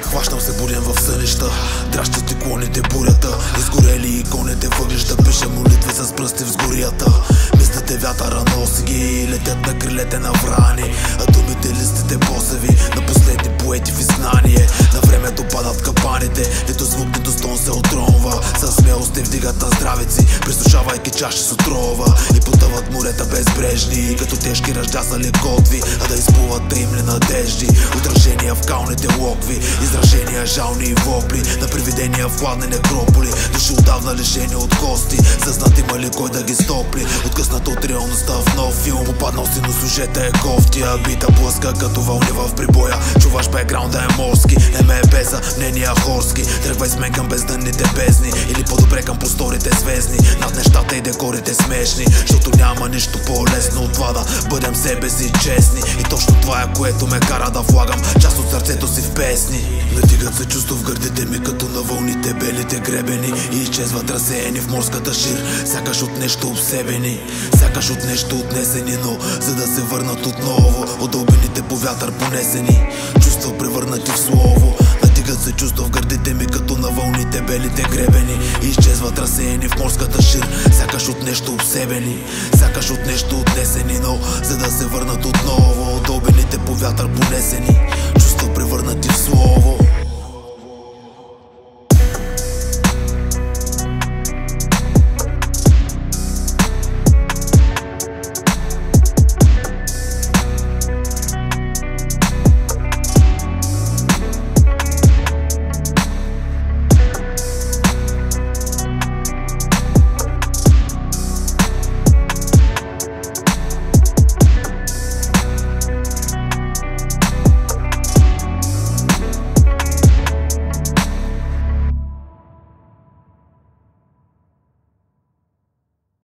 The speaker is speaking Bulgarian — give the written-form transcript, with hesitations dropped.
Хващам се буден в сънища, дращат клоните бурята, изгорели иконите въглища, пиша молитви с пръсти в сгорията. Мислите вятъра носи ги, летят на крилете на врани, а думите листите посеви на последни поети в изгнание. На времето падат капаните, нито звук, нито стон се отронва. Със смелост те вдигат на здравици, присушавайки чаши с отрова. И потъват морета безбрежни, като тежки ръждясали котви, а да изплуват димни надежди. Отражения в калните локви, изражения жални и вопли, на привидения в хладни некрополи. Души отдавна лишени от кости, съзнат има ли кой да ги стопли. Откъсната от реалността в нов филм, попаднал си, но сюжета е кофтия. Бита блъска като вълни в прибоя, чуваш бекграунда е морски. Не ме е беза, мнения хорски, тръгвай с мен към бездънните бездни, или по-добре към просторите звездни. Над нещата и декорите смешни, защото няма нищо по-лесно от това да бъдем себе си честни. И точно това е, което ме кара да влагам част от сърцето си в песни. Надигат се чувство в гърдите ми, като на вълните белите гребени, и изчезват разсеяни в морската шир, сякаш от нещо обсебени, сякаш от нещо отнесени, но за да се върнат отново от дълбините по вятър понесени. Чувства превърнати в слово. Надигат се чувства в гърдите ми, като на вълните белите гребени, и изчезват разсеяни в морската шир, сякаш от нещо обсебени, сякаш от нещо отнесени, но за да се върнат отново от дълбините по вятър понесени. Чувства превърнати в слово.